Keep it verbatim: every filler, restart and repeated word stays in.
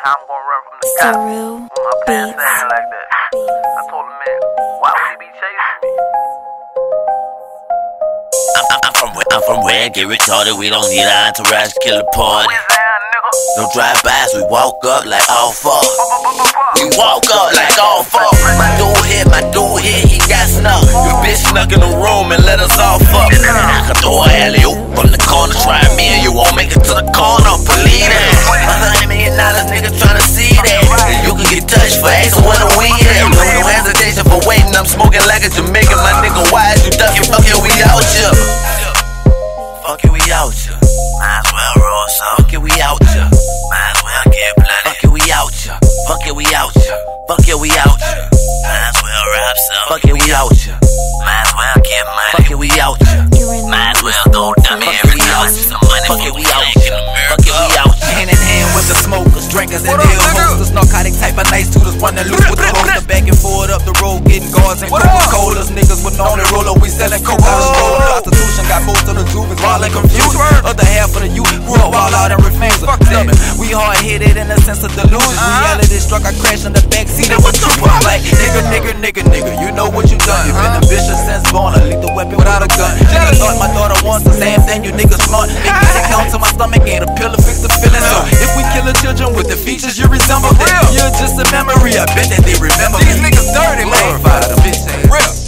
how I'm gonna run from the cops with my pants hanging like that. I told him, man, why would he be chasing me? I'm, I'm, I'm from I'm from Red, get retarded. We don't need an entourage, kill a party. No drive-bys, we walk up like all fuck. We walk up like all fuck. My dude hit, my dude hit, he got snuck. Your bitch snuck in the room and let us all fuck. And I can throw a alley-oop from the corner, try me and you won't make it to the corner. Believe that. My hundred million dollars nigga tryna see that. And you can get touched for asking where the weed at. No, no hesitation for waiting, I'm smoking like a Jamaican. My nigga, why is you ducking? Fuck it, we out here. Fuck it, we out here. Might as well roll some. Fuck it, we out here. Might as well get bloody. Fuck it, we out here. Fuck it, we out here. Fuck it, we out here. Might as well rob some. Fuck it, we out here. Might as well get money. Fuck it, we out here. Might as well go dummy every house. Some money. Fuck it, we out here. Fuck it, we out here. Hand in hand with the smokers, drinkers, and deal hosters. Narcotic type of nice tutors, running loose with the holster. Back and forth up the road, getting guards and Coca-Colas. Niggas with only roller, we selling coke out of stroller. Prostitution got most of the juvens all in confusion. Other half of the youth grew up all out in refusal. We hard headed in a sense of delusion. Reality struck, I crashed in the backseat of a trooper. Like nigga, nigga, nigga, nigga, you know what you done. You been ambitious since born, a lethal weapon without a gun. Niggas thought my daughter wants the same thing, you niggas smart. Make me take count to my stomach, ain't a pill to fix the feeling. So if we killing children with the features you resemble, then you're just a memory. I bet that they remember. These niggas dirty, man. Glorified, a bitch ain't real.